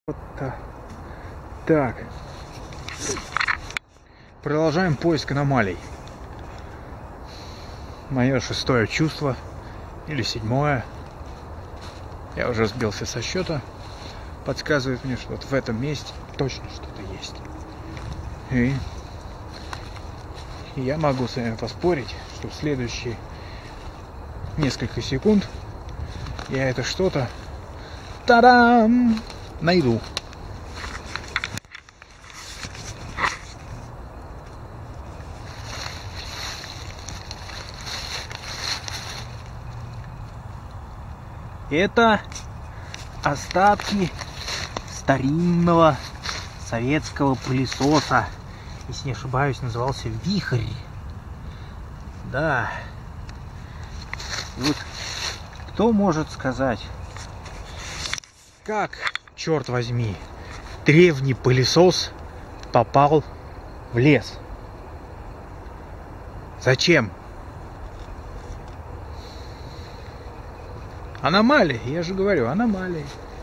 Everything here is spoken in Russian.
Вот так. Продолжаем поиск аномалий. Мое шестое чувство или седьмое, я уже сбился со счета, подсказывает мне, что вот в этом месте точно что-то есть. И я могу с вами поспорить, что в следующие несколько секунд я это что-то та-дам найду. Это остатки старинного советского пылесоса. Если не ошибаюсь, назывался «Вихрь». Да. И вот кто может сказать, как, черт возьми, древний пылесос попал в лес? Зачем? Аномалии, я же говорю, аномалии.